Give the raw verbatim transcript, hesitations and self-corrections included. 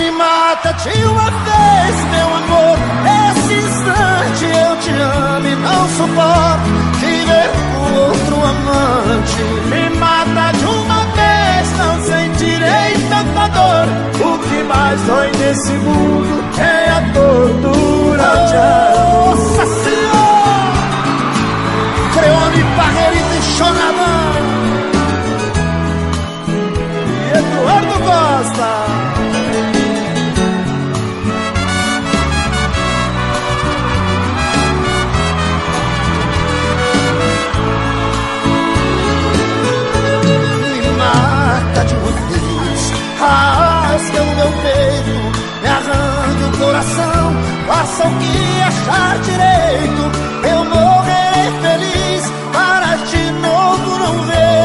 me mata de uma vez, meu amor. Nesse instante eu te amo e não suporto viver com outro amante. Me mata de uma vez, não sentirei tanta dor. O que mais dói nesse mundo é a tortura de amor. Nossa Senhora! Creone, Barreirita e Xonamã e Eduardo Costa. De uma vez, rasga o meu peito, me arranque o coração, faça o que achar direito. Eu morrerei feliz para de novo não ver